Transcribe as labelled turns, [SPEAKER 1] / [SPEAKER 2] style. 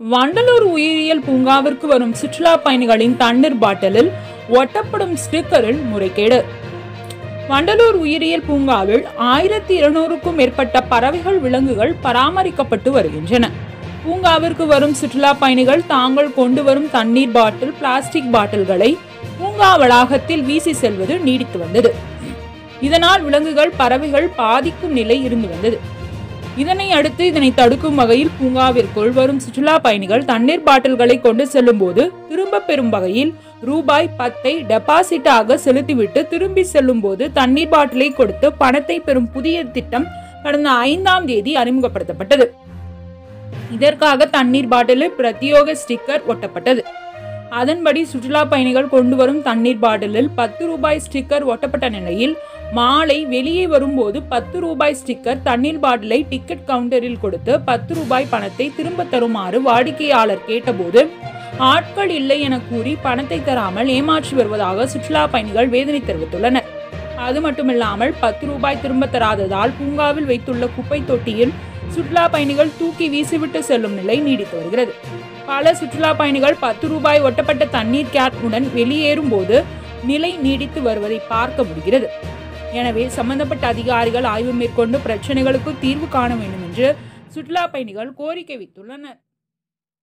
[SPEAKER 1] வண்டலூர் உயிரியல் பூங்காவிற்கு வரும் சுற்றுலா பயணிகளின் தண்ணீர் பாட்டிலில் ஒட்டப்படும் ஸ்டிக்கரில் முறைகேடு. வண்டலூர் உயிரியல் பூங்காவில் 1200க்கும் மேற்பட்ட பறவைகள், விலங்குகள் பராமரிக்கப்பட்டு வருகின்றன. பூங்காவிற்கு வரும் சுற்றுலா பயணிகள் தாங்கள் கொண்டு வரும் தண்ணீர் பாட்டில், பிளாஸ்டிக் பாட்டில்களை பூங்கா வளாகத்தில் வீசி செல்வது நீடித்து வந்தது. இதனால் விலங்குகள், பறவைகள் பாதிக்கும் நிலை இருந்து வந்தது. இதனை அடுத்து இதனை தடுக்கும் வகையில் பூங்காவிற்குள் வரும் சுற்றுலா பயணிகள் தண்ணீர் பாட்டில்களை கொண்டு செல்லும் போது திரும்ப பெறும் வகையில் ரூபாய் 10 டெபாசிட்டாக செலுத்திவிட்டு திரும்பி செல்லும் போது தண்ணீர் பாட்டிலை கொடுத்து பணத்தை பெறும் புதிய திட்டம் கடந்த 5ஆம் தேதி அறிமுகப்படுத்தப்பட்டது. இதற்காக தண்ணீர் பாட்டிலில் பிரத்யேக ஸ்டிக்கர் ஒட்டப்பட்டது. அதன்படி சுற்றுலா பயணிகள் கொண்டு வரும் தண்ணீர் பாட்டிலில் 10 ரூபாய் ஸ்டிக்கர் ஒட்டப்பட்ட நிலையில் மாலை வெளியே வரும்போது 10 ரூபாய் ஸ்டிக்கர் தண்ணீர் பாட்டிலை டிக்கெட் கவுண்டரில் கொடுத்து 10 ரூபாய் பணத்தை திரும்ப தருமாறு வாடிக்கையாளர் கேட்டபோது ஆட்கள் இல்லை என கூறி பணத்தை தராமல் ஏமாற்றி வருவதாக சுற்றுலா பயணிகள் வேதனை தெரிவித்துள்ளனர். அது மட்டுமில்லாமல் 10 ரூபாய் திரும்ப தராததால் பூங்காவில் வைத்துள்ள குப்பை தொட்டியில் சுற்றுலா பயணிகள் தூக்கி வீசிவிட்டு செல்லும் நிலை நீடித்து வருகிறது. பல சுற்றுலா பயணிகள் 10 ரூபாய் ஒட்டப்பட்ட தண்ணீர் கேன் உடன் வெளியேறும் போது நிலை நீடித்து வருவதை பார்க்க முடிகிறது. எனவே சம்பந்தப்பட்ட அதிகாரிகள் ஆய்வு மேற்கொண்டு பிரச்சனைகளுக்கு தீர்வு காண வேண்டும் என்று சுற்றுலா பயணிகள் கோரிக்கை வைத்துள்ளனர்.